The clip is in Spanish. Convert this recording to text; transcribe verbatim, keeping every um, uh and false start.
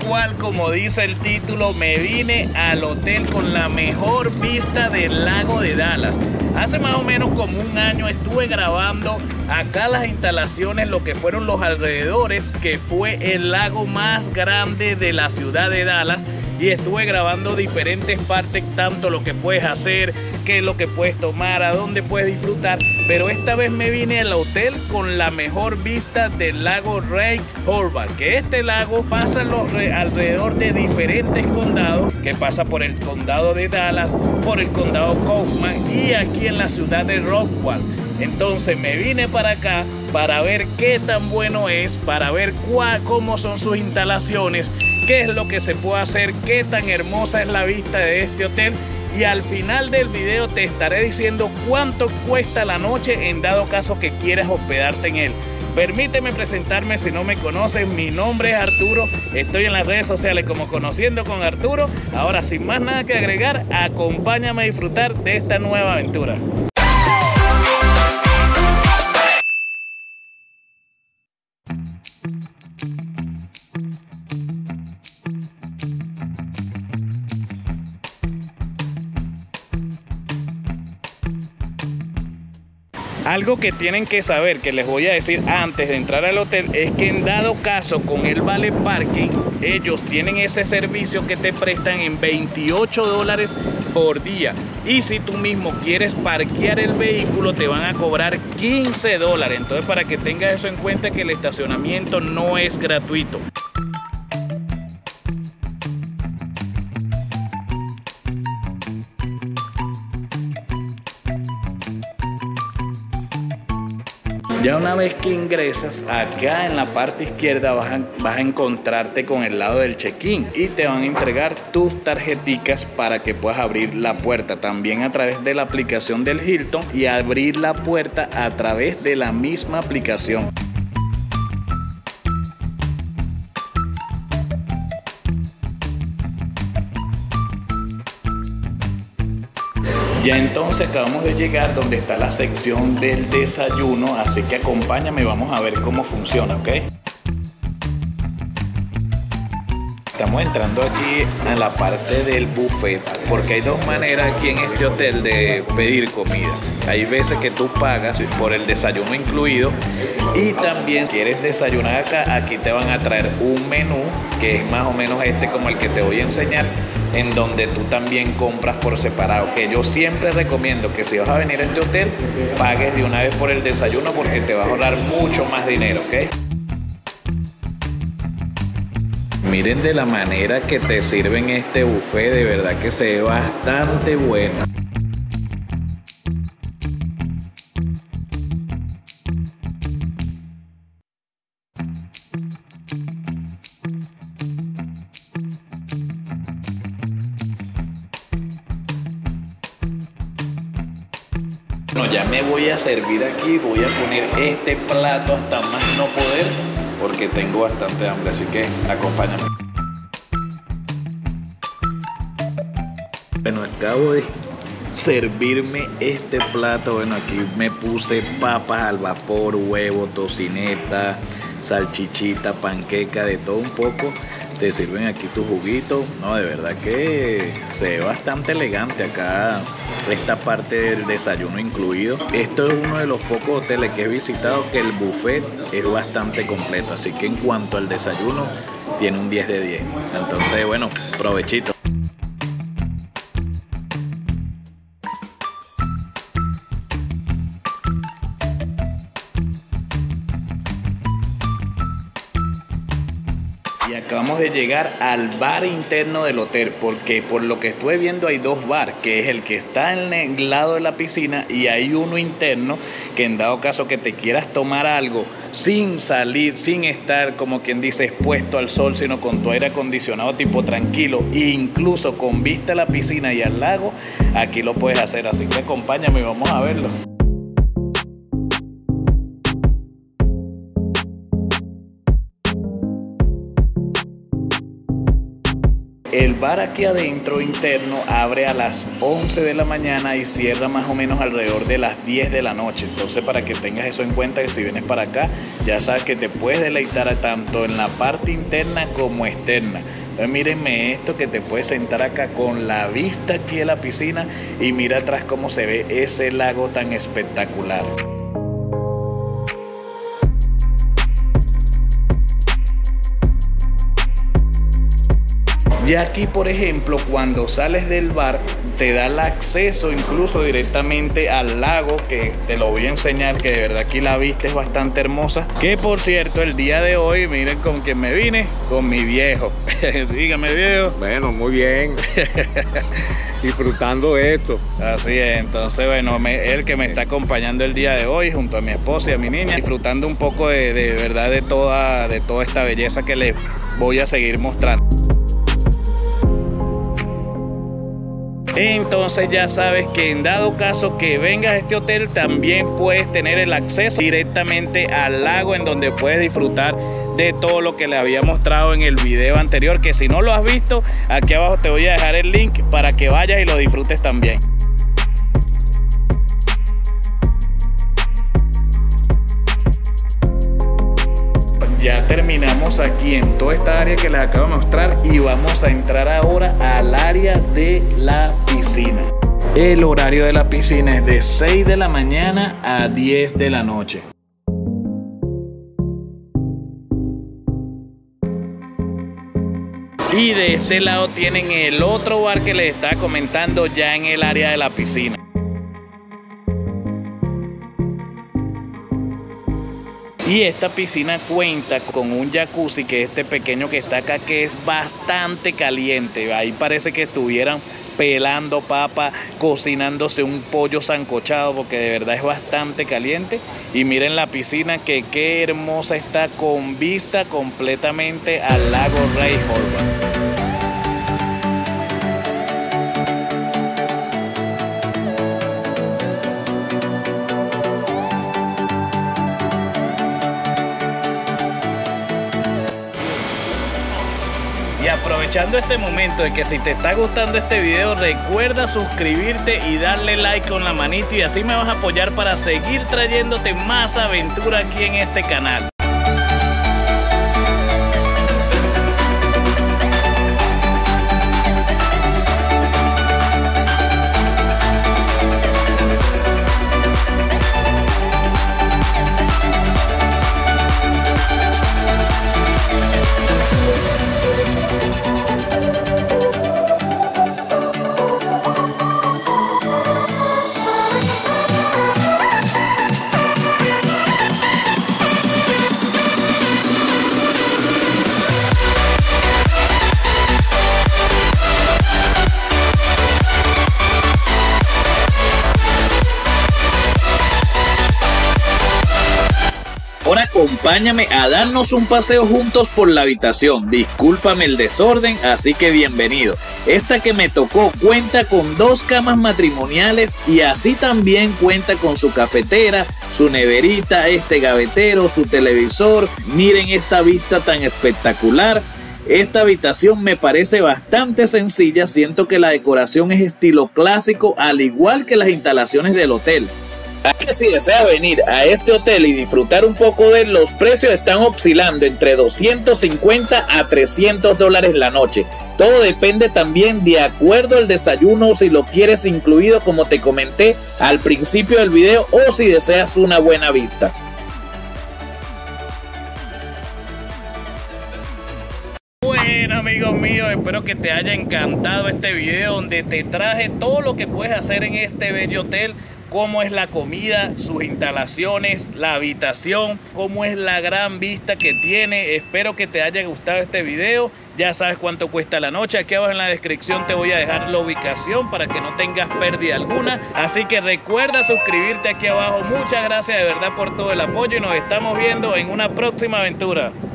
cual, como dice el título, me vine al hotel con la mejor vista del lago de Dallas. Hace más o menos como un año estuve grabando acá las instalaciones, lo que fueron los alrededores, que fue el lago más grande de la ciudad de Dallas. Y estuve grabando diferentes partes, tanto lo que puedes hacer, qué es lo que puedes tomar, a dónde puedes disfrutar. Pero esta vez me vine al hotel con la mejor vista del lago Lake Hurba, que este lago pasa los alrededor de diferentes condados, que pasa por el condado de Dallas, por el condado Kaufman y aquí en la ciudad de Rockwall. Entonces me vine para acá para ver qué tan bueno es, para ver cuál, cómo son sus instalaciones, qué es lo que se puede hacer, qué tan hermosa es la vista de este hotel. Y al final del video te estaré diciendo cuánto cuesta la noche en dado caso que quieras hospedarte en él. Permíteme presentarme si no me conoces, mi nombre es Arturo, estoy en las redes sociales como Conociendo con Arturo. Ahora sin más nada que agregar, acompáñame a disfrutar de esta nueva aventura. Algo que tienen que saber, que les voy a decir antes de entrar al hotel, es que en dado caso con el Vale Parking, ellos tienen ese servicio que te prestan en veintiocho dólares por día. Y si tú mismo quieres parquear el vehículo, te van a cobrar quince dólares. Entonces, para que tengas eso en cuenta, que el estacionamiento no es gratuito. Ya una vez que ingresas, acá en la parte izquierda vas a, vas a encontrarte con el lado del check-in y te van a entregar tus tarjeticas para que puedas abrir la puerta, también a través de la aplicación del Hilton, y abrir la puerta a través de la misma aplicación. Ya entonces acabamos de llegar donde está la sección del desayuno, así que acompáñame y vamos a ver cómo funciona, ¿ok? Estamos entrando aquí a la parte del buffet, porque hay dos maneras aquí en este hotel de pedir comida. Hay veces que tú pagas por el desayuno incluido, y también si quieres desayunar acá, aquí te van a traer un menú que es más o menos este como el que te voy a enseñar, en donde tú también compras por separado, que yo siempre recomiendo que si vas a venir a este hotel, pagues de una vez por el desayuno, porque te va a ahorrar mucho más dinero, ¿ok? Miren de la manera que te sirven este buffet, de verdad que se ve bastante bueno. Bueno, ya me voy a servir aquí, voy a poner este plato hasta más no poder, porque tengo bastante hambre, así que acompáñame. Bueno, acabo de servirme este plato. Bueno, aquí me puse papas al vapor, huevo, tocineta, salchichita, panqueca, de todo un poco. Te sirven aquí tu juguito. No, de verdad que se ve bastante elegante acá esta parte del desayuno incluido. Esto es uno de los pocos hoteles que he visitado que el buffet es bastante completo, así que en cuanto al desayuno tiene un diez de diez. Entonces, bueno, provechito. Y acabamos de llegar al bar interno del hotel, porque por lo que estuve viendo hay dos bares, que es el que está en el lado de la piscina, y hay uno interno que en dado caso que te quieras tomar algo sin salir, sin estar como quien dice expuesto al sol, sino con tu aire acondicionado tipo tranquilo, e incluso con vista a la piscina y al lago, aquí lo puedes hacer. Así que acompáñame y vamos a verlo. El bar aquí adentro interno abre a las once de la mañana y cierra más o menos alrededor de las diez de la noche. Entonces, para que tengas eso en cuenta, que si vienes para acá, ya sabes que te puedes deleitar tanto en la parte interna como externa. Entonces, mírenme esto, que te puedes sentar acá con la vista aquí de la piscina y mira atrás cómo se ve ese lago tan espectacular. Y aquí, por ejemplo, cuando sales del bar, te da el acceso incluso directamente al lago, que te lo voy a enseñar, que de verdad aquí la vista es bastante hermosa. Que por cierto, el día de hoy, miren con quién me vine, con mi viejo. Dígame, viejo. Bueno, muy bien. Disfrutando esto. Así es, entonces bueno, me, él que me está acompañando el día de hoy junto a mi esposa y a mi niña, disfrutando un poco de, de verdad de toda, de toda esta belleza que les voy a seguir mostrando. Entonces ya sabes que en dado caso que vengas a este hotel, también puedes tener el acceso directamente al lago, en donde puedes disfrutar de todo lo que le había mostrado en el video anterior, que si no lo has visto, aquí abajo te voy a dejar el link para que vayas y lo disfrutes también. Ya terminamos aquí en toda esta área que les acabo de mostrar y vamos a entrar ahora al área de la piscina. El horario de la piscina es de seis de la mañana a diez de la noche. Y de este lado tienen el otro bar que les estaba comentando, ya en el área de la piscina. Y esta piscina cuenta con un jacuzzi, que es este pequeño que está acá, que es bastante caliente. Ahí parece que estuvieran pelando papa, cocinándose un pollo sancochado, porque de verdad es bastante caliente. Y miren la piscina, que qué hermosa está, con vista completamente al lago Rey Horvath. Y aprovechando este momento de que si te está gustando este video, recuerda suscribirte y darle like con la manito, y así me vas a apoyar para seguir trayéndote más aventura aquí en este canal. Ahora acompáñame a darnos un paseo juntos por la habitación. Discúlpame el desorden, así que bienvenido. Esta que me tocó cuenta con dos camas matrimoniales y así también cuenta con su cafetera, su neverita, este gavetero, su televisor. Miren esta vista tan espectacular. Esta habitación me parece bastante sencilla, siento que la decoración es estilo clásico, al igual que las instalaciones del hotel. Así que si desea venir a este hotel y disfrutar un poco de él, los precios están oscilando entre doscientos cincuenta a trescientos dólares la noche. Todo depende también de acuerdo al desayuno, si lo quieres incluido como te comenté al principio del video, o si deseas una buena vista. Bueno, amigos míos, espero que te haya encantado este video, donde te traje todo lo que puedes hacer en este bello hotel, cómo es la comida, sus instalaciones, la habitación, cómo es la gran vista que tiene. Espero que te haya gustado este video. Ya sabes cuánto cuesta la noche. Aquí abajo en la descripción te voy a dejar la ubicación para que no tengas pérdida alguna. Así que recuerda suscribirte aquí abajo. Muchas gracias de verdad por todo el apoyo y nos estamos viendo en una próxima aventura.